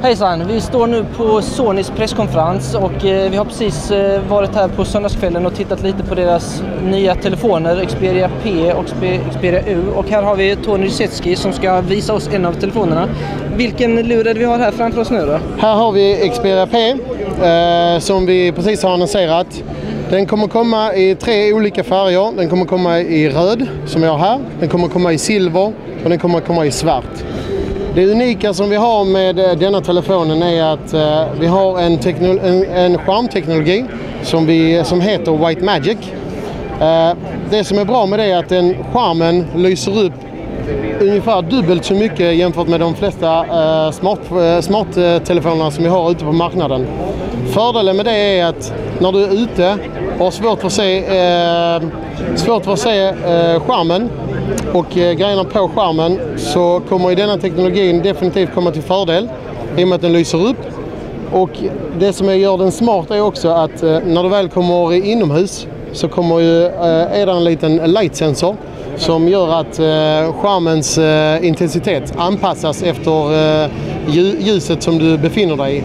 Hejsan, vi står nu på Sonys presskonferens och vi har precis varit här på söndagskvällen och tittat lite på deras nya telefoner, Xperia P och Xperia U. Och här har vi Tony Rysecki som ska visa oss en av telefonerna. Vilken lur är det vi har här framför oss nu då? Här har vi Xperia P som vi precis har annonserat. Den kommer komma i 3 olika färger. Den kommer komma i röd som jag har här. Den kommer komma i silver och den kommer komma i svart. Det unika som vi har med denna telefonen är att vi har en skärmteknologi som heter White Magic. Det som är bra med det är att skärmen lyser upp ungefär dubbelt så mycket jämfört med de flesta smarttelefonerna som vi har ute på marknaden. Fördelen med det är att när du är ute och har svårt för att se skärmen och grejerna på skärmen, så kommer ju denna teknologin definitivt komma till fördel i och med att den lyser upp. Och det som gör den smart är också att när du väl kommer inomhus så kommer är det en liten light sensor som gör att skärmens intensitet anpassas efter ljuset som du befinner dig i.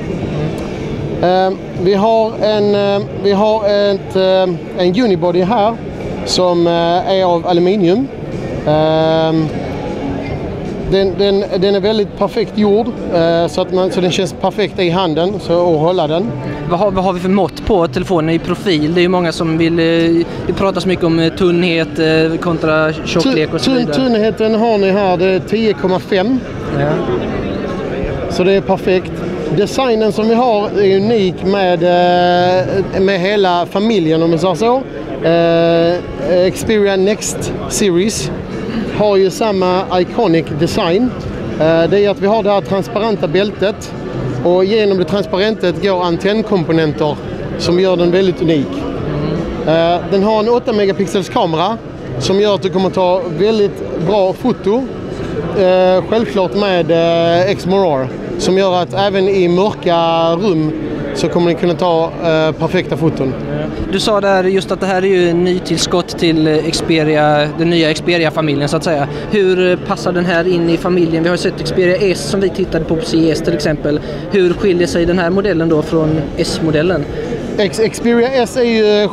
Vi har en unibody här som är av aluminium. Den är väldigt perfekt gjord så den känns perfekt i handen att hålla den. Vad har vi för mått på telefonen i profil? Det är ju många som vill... Det pratas mycket om tunnhet kontra tjocklek och så vidare. Tunnheten har ni här, det är 10,5. Ja. Så det är perfekt. Designen som vi har är unik med hela familjen, om man säger så. Xperia Next Series har ju samma iconic design. Det är att vi har det här transparenta bältet och genom det transparentet går antennkomponenter som gör den väldigt unik. Den har en 8 megapixels kamera som gör att du kommer ta väldigt bra foto. Självklart med Exmor som gör att även i mörka rum så kommer ni kunna ta perfekta foton. Du sa där just att det här är ju en nytillskott till Xperia, den nya Xperia-familjen så att säga. Hur passar den här in i familjen? Vi har ju sett Xperia S som vi tittade på CES till exempel. Hur skiljer sig den här modellen då från S-modellen? Xperia S är ju,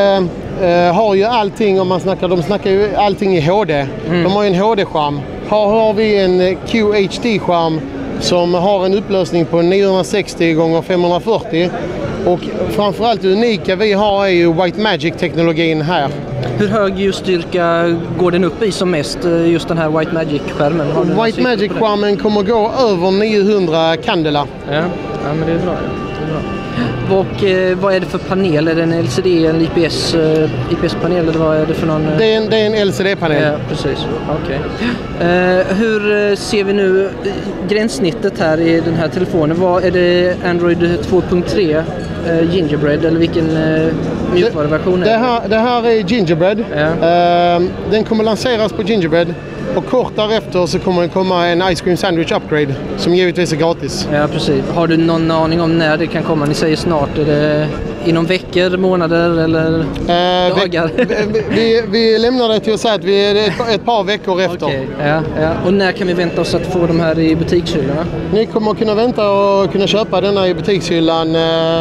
har ju allting, de snackar ju allting i HD. De har ju en HD-skärm. Här har vi en QHD-skärm som har en upplösning på 960 x 540 och framförallt det unika vi har är ju White Magic-teknologin här. Hur hög ljusstyrka går den upp i som mest, just den här White Magic-skärmen? White Magic-skärmen kommer gå över 900 candela. Ja men det är bra. Och vad är det för panel? Är det en LCD, en IPS-panel eller vad är det för någon? Det är en LCD-panel. Ja, precis. Okej. Hur ser vi nu gränssnittet här i den här telefonen? Vad är det, Android 2.3 Gingerbread eller vilken mjukvaruversion är det? Det här är Gingerbread. Ja. Den kommer lanseras på Gingerbread. Och kort därefter så kommer det komma en Ice Cream Sandwich Upgrade som givetvis är gratis. Ja, precis. Har du någon aning om när det kan komma? Ni säger snart. Är det inom veckor, månader eller dagar? Vi lämnar det till att säga att vi är ett par veckor efter. Okay. Ja. Och när kan vi vänta oss att få de här i butikshyllorna? Ni kommer kunna vänta och kunna köpa denna i butikshyllan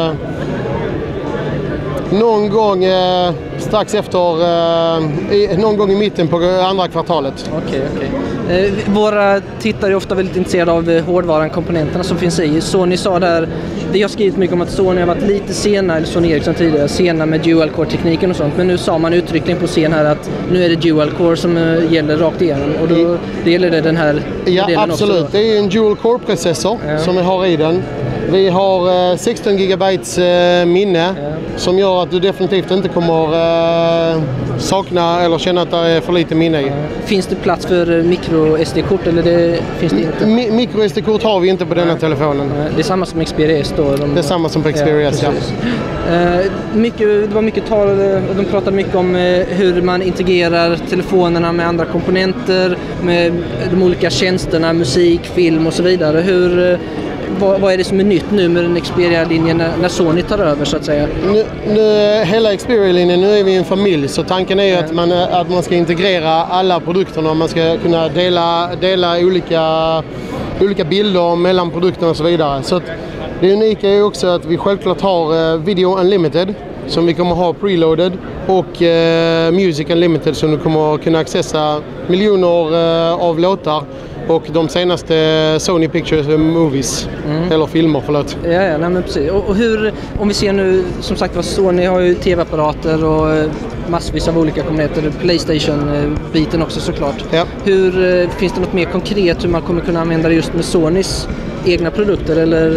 någon gång strax efter, någon gång i mitten på andra kvartalet. Okej. Våra tittare är ofta väldigt intresserade av hårdvaran-komponenterna som finns i. Sony sa där, vi har skrivit mycket om att Sony har varit lite sena, eller Sony Ericsson tidigare, sena med dual-core-tekniken och sånt. Men nu sa man uttryckligen på scen här att nu är det dual-core som gäller rakt igenom. Och då gäller det den här modellen absolut. Också. Det är en dual-core-processor som vi har i den. Vi har 16 GB minne som gör att du definitivt inte kommer sakna eller känna att det är för lite minne i. Finns det plats för micro-SD-kort eller finns det inte? Micro-SD-kort har vi inte på denna telefonen. Det är samma som Xperia S då? Det är samma som på Xperia S, ja. Det var mycket tal och de pratade mycket om hur man integrerar telefonerna med andra komponenter, med de olika tjänsterna, musik, film och så vidare. Vad är det som är nytt nu med den Xperia-linjen när Sony tar över så att säga? Hela Xperia-linjen, nu är vi en familj så tanken är att man ska integrera alla produkterna och man ska kunna dela olika olika bilder mellan produkterna och så vidare. Så att det unika är också att vi självklart har Video Unlimited som vi kommer ha preloaded och Music Unlimited som du kommer kunna accessa miljoner av låtar och de senaste Sony Pictures Movies, eller filmer, förlåt. Ja, nej, men precis. Och hur, om vi ser nu, som sagt var, Sony har ju tv-apparater och massvis av olika komponenter, PlayStation-biten också såklart. Ja. Hur, finns det något mer konkret hur man kommer kunna använda det just med Sonys egna produkter, eller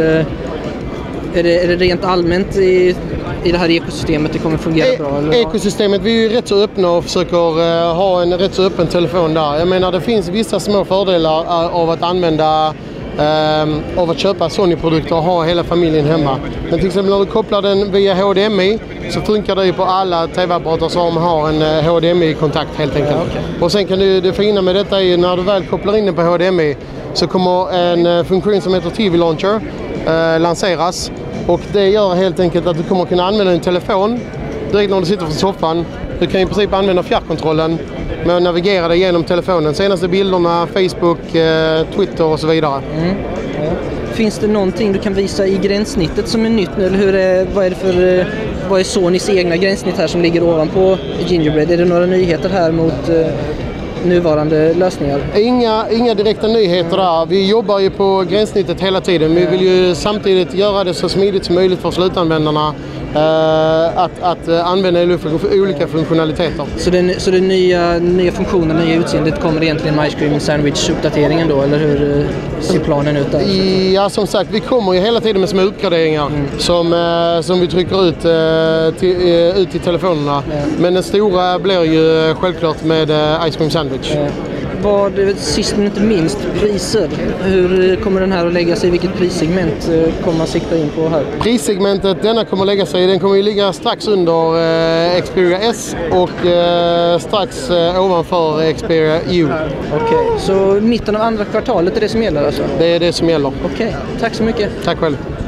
är det rent allmänt i det här ekosystemet det kommer fungera bra? Eller? Ekosystemet, vi är ju rätt så öppna och försöker ha en rätt så öppen telefon där. Jag menar, det finns vissa små fördelar av att använda av att köpa Sony-produkter och ha hela familjen hemma. Men till exempel när du kopplar den via HDMI så funkar det ju på alla tv-apparater som har en HDMI-kontakt helt enkelt. Ja, okay. Och sen kan det fina med detta är ju när du väl kopplar in den på HDMI så kommer en funktion som heter TV Launcher lanseras. Och det gör helt enkelt att du kommer kunna använda din telefon direkt när du sitter på soffan. Du kan i princip använda fjärrkontrollen med att navigera dig genom telefonen. Senaste bilderna, Facebook, Twitter och så vidare. Ja. Finns det någonting du kan visa i gränssnittet som är nytt nu? Eller vad är Sonys egna gränssnitt här som ligger ovanpå Gingerbread? Är det några nyheter här mot nuvarande lösningar? Inga direkta nyheter där. Vi jobbar ju på gränssnittet hela tiden. Vi vill ju samtidigt göra det så smidigt som möjligt för slutanvändarna att använda olika funktionaliteter. Så det nya funktionen, nya utseendet kommer egentligen med Ice Cream Sandwich-uppdateringen då, eller hur ser planen ut där? Ja, som sagt, vi kommer ju hela tiden med små uppgraderingar som vi trycker ut till telefonerna. Ja. Men den stora blir ju självklart med Ice Cream Sandwich. Ja. Sist men inte minst, priser. Hur kommer den här att lägga sig? Vilket prissegment kommer man sikta in på här? Prissegmentet denna kommer att lägga sig, den kommer ju ligga strax under Xperia S och strax ovanför Xperia U. Okej, så mitten av andra kvartalet är det som gäller alltså? Det är det som gäller. Okej, tack så mycket. Tack själv.